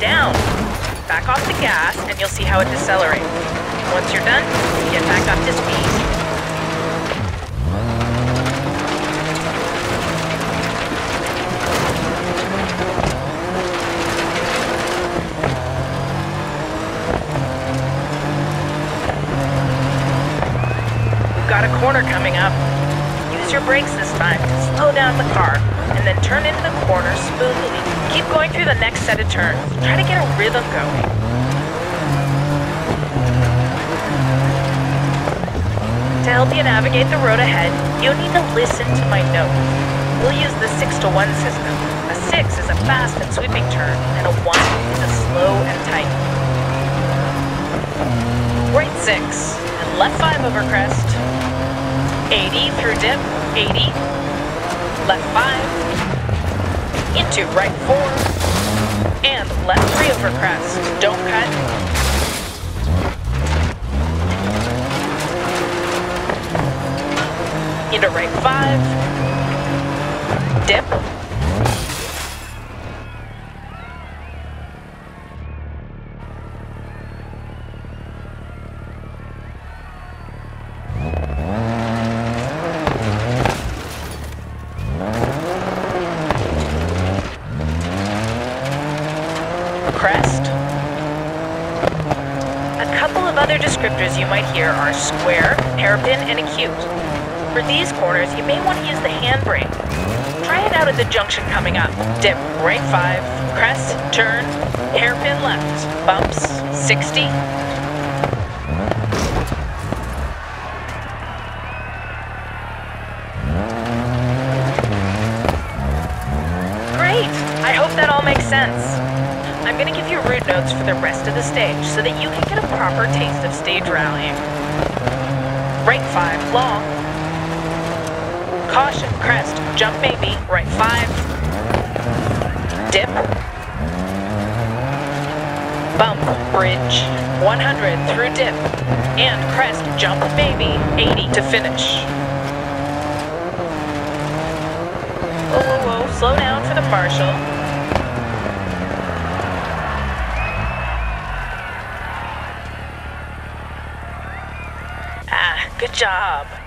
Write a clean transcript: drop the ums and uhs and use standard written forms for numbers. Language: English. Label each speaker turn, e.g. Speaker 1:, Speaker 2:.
Speaker 1: down. Back off the gas and you'll see how it decelerates. Once you're done, get back up to speed. Got a corner coming up. Use your brakes this time to slow down the car, and then turn into the corner smoothly. Keep going through the next set of turns. Try to get a rhythm going. To help you navigate the road ahead, you'll need to listen to my notes. We'll use the 6-to-1 system. A 6 is a fast and sweeping turn, and a 1 is a slow and tight. Right 6, and left 5 over crest. 80 through dip, 80, left 5, into right 4, and left 3 over crest, don't cut. Into right 5, dip. Crest. A couple of other descriptors you might hear are square, hairpin, and acute. For these corners, you may want to use the handbrake. Try it out at the junction coming up. Dip right 5, crest, turn, hairpin left, bumps, 60. Great! I hope that all makes sense. I'm going to give you route notes for the rest of the stage so that you can get a proper taste of stage rallying. Right 5, long. Caution, crest, jump maybe, right 5. Dip. Bump, bridge, 100 through dip. And crest, jump maybe, 80 to finish. Whoa, whoa, whoa, slow down for the marshal. Good job.